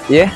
ये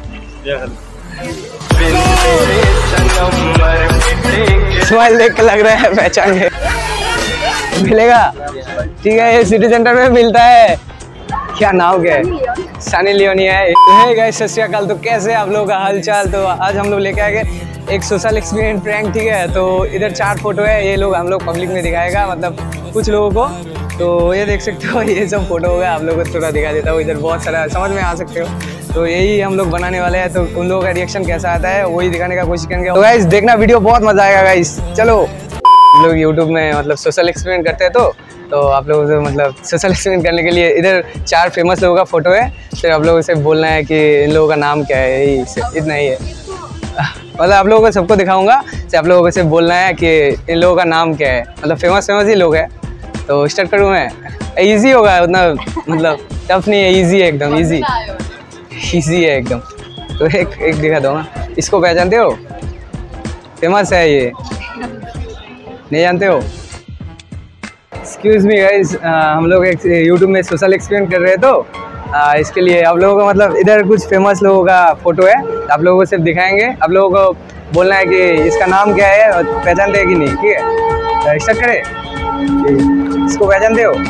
स्माइल देख के लग रहा है पहचान गए। मिलेगा, ठीक है। ये सिटी सेंटर में मिलता है। क्या नाम क्या है? सनी लियोनी है। हे गाइस, सत श्री अकाल। तो कैसे आप लोगों का हाल चाल? तो आज हम लोग लेके आए एक सोशल एक्सपीरियंस प्रैंक, ठीक है। तो इधर 4 फोटो है, ये लोग हम लोग पब्लिक में दिखाएगा, मतलब कुछ लोगों को। तो ये देख सकते हो, ये सब फोटो होगा। आप लोगों को थोड़ा दिखा देता हूँ। इधर बहुत सारा समझ में आ सकते हो। तो यही हम लोग बनाने वाले हैं। तो उन लोगों का रिएक्शन कैसा आता है वही दिखाने का कोशिश करेंगे। तो गाइस देखना वीडियो, बहुत मजा आएगा गाइस। चलो, हम लोग यूट्यूब में मतलब सोशल एक्सपीरियंस करते हैं। तो आप लोगों से मतलब सोशल एक्सपीरियंस करने के लिए इधर 4 फेमस लोगों का फोटो है। फिर आप लोगों से बोलना है कि इन लोगों का नाम क्या है। यही इतना ही है, मतलब आप लोगों को सबको दिखाऊंगा। तो आप लोगों को से बोलना है कि इन लोगों का नाम क्या है। मतलब फेमस ही लोग हैं। तो स्टार्ट करूँ मैं? इजी होगा, उतना मतलब टफ नहीं है, इजी है एकदम। इजी है एकदम। तो एक दिखा दो ना। इसको पहचानते हो? फेमस है ये, नहीं जानते हो? एक्सक्यूज मी गाइस, हम लोग एक यूट्यूब में सोशल एक्सपीरियंस कर रहे हैं। तो इसके लिए आप लोगों को मतलब इधर कुछ फेमस लोगों का फोटो है। तो आप लोगों को सिर्फ दिखाएंगे। आप लोगों को बोलना है कि इसका नाम क्या है और पहचानते हैं कि नहीं, ठीक है। स्टार्ट करें? इसको पहचानते हो?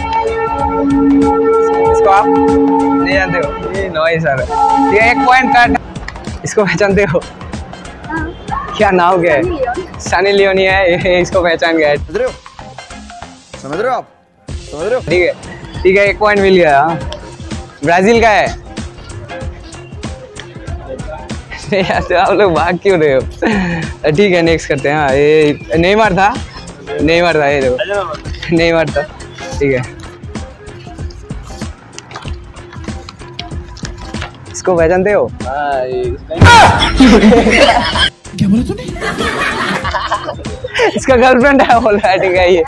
इसको आप नहीं जानते हो? ये नो सर, ठीक है। 1 पॉइंट काट। इसको पहचानते हो? क्या नाम क्या है? सनी लियोनी है। इसको पहचान गया, समझ रहे हो आप? समझ रहे हो? ठीक है 1 पॉइंट मिल गया। ब्राजील का है। नहीं आते आप लोग, भाग क्यों रहे हो? ठीक है, नेक्स्ट करते हैं। हाँ, ये नेमार था। ये देखो, नेमार था, ठीक है। इसको पहचानते हो? क्या बोला तूने? इसका गर्लफ्रेंड है बोल रहा है, ठीक है। ये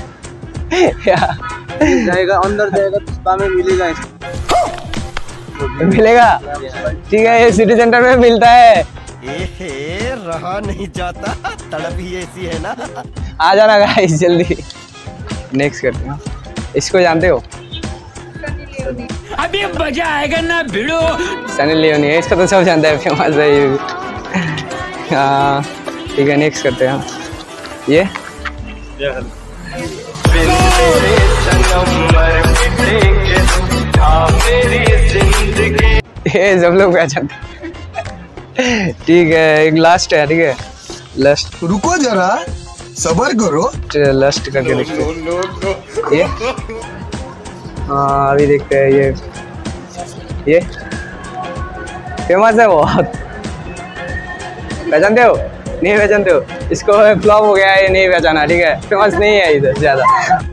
जाएगा अंदर जाएगा तो में मिलेगा, ठीक है। ये सिटी सेंटर में मिलता है। रहा नहीं जाता, तड़प ही ऐसी है ना। आ जाना गाइस जल्दी। नेक्स्ट करते हैं। इसको जानते हो? अभी मजा आएगा ना भिड़ो। सनी लियोनी है, इसको तो सब जानता है, फेमस है ये। ठीक है, नेक्स्ट करते हैं। ये सब लोग पहचानते हैं। ठीक है, एक लास्ट है, ठीक है। लास्ट, रुको जरा, सबर करो। लास्ट करके देखते हैं। ये हाँ, अभी देखते हैं। ये फेमस है बहुत। पहचानते हो? नहीं पहचानते हो? इसको फ्लॉप हो गया है, ये नहीं पहचाना, ठीक है। फेमस नहीं है इधर ज्यादा।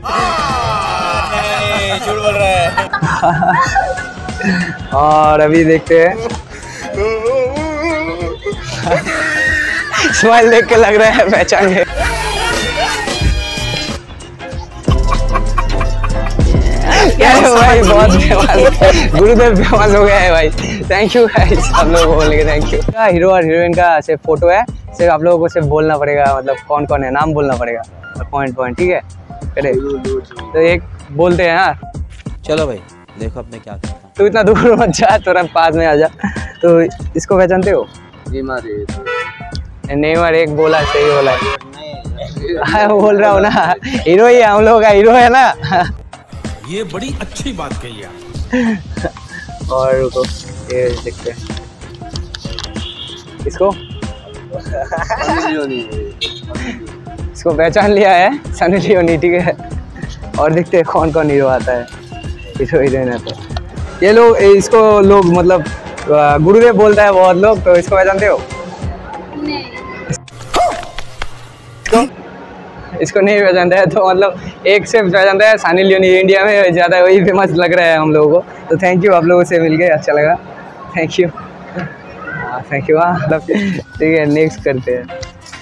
झूठ बोल रहा है। और अभी देखते हैं। स्माइल देख के लग रहा है पहचान गए। भाई बहुत फेमस, गुरुदेव फेमस हो गया है भाई। थैंक यू गाइस, आप लोगों को बोलने के थैंक यू। हीरो और हीरोइन का सिर्फ फोटो है। सिर्फ आप लोगों को सिर्फ बोलना पड़ेगा, मतलब कौन कौन है, नाम बोलना पड़ेगा। पॉइंट, ठीक है। करे तो एक बोलते हैं। हाँ चलो भाई, देखो अपने क्या करता। तू इतना दूर मत जा, थोड़ा पास में आ जा। तो इसको पहचानते हो? नेमार एक बोला, सही बोला है। बोल रहा हूँ ना, हीरो ही हम लोग का हीरो है ना। ये बड़ी अच्छी बात कही आप। और रुको, ये देखते हैं। इसको इसको पहचान लिया है, सनी लियोनी, ठीक है। और देखते हैं कौन कौन हीरो आता है, हीरो हीरोइन आता है। ये लोग, इसको लोग मतलब गुरुदेव बोलता है बहुत लोग। तो इसको पहचानते हो? इसको नहीं पहचानता है। तो मतलब एक से पहचानता है, सनी लियोनी। इंडिया में ज़्यादा वही फेमस लग रहा है हम लोगों को। तो थैंक यू, आप लोगों से मिल के अच्छा लगा। Thank you. हाँ मतलब ठीक है, नेक्स्ट करते हैं।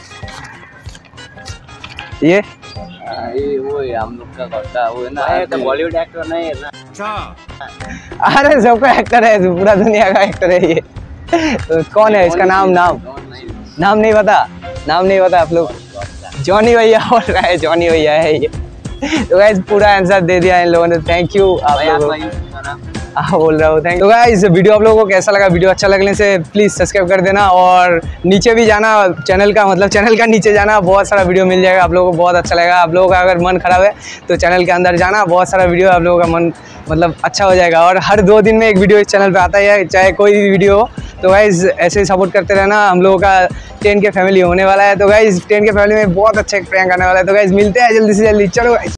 ये वो है हम लोग का करता, वो है ना, तो बॉलीवुड एक्टर नहीं है ना। अच्छा, अरे सबका एक्टर है, पूरा दुनिया का एक्टर है ये। तो कौन है इसका नाम नहीं पता? नाम नहीं पता आप लोग? जॉनी भैया बोल रहा है, जॉनी भैया है ये। तो गाइस पूरा आंसर दे दिया इन लोगों ने। थैंक यू आप लोगों को। हाँ बोल रहा हूँ थैंक। तो गाइस वीडियो आप लोगों को कैसा लगा, वीडियो अच्छा लगने से प्लीज़ सब्सक्राइब कर देना और नीचे भी जाना चैनल का नीचे जाना, बहुत सारा वीडियो मिल जाएगा आप लोगों को, बहुत अच्छा लगेगा। आप लोगों का अगर मन खराब है तो चैनल के अंदर जाना, बहुत सारा वीडियो आप लोगों का मन अच्छा हो जाएगा। और हर 2 दिन में एक वीडियो इस चैनल पे आता ही है, चाहे कोई भी वीडियो हो। तो गाइस ऐसे ही सपोर्ट करते रहना। हम लोगों का 10K फैमिली होने वाला है, तो गाइस 10K फैमिली में बहुत अच्छा एक प्रैंक आने वाला है। तो गाइस मिलते हैं जल्दी से जल्दी, चलो गाइस।